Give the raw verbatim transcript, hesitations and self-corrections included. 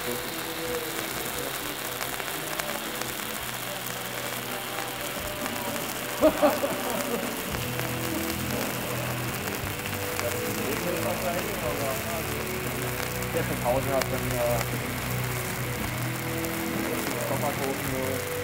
Der von Hause hat dann äh, Sommertoten nur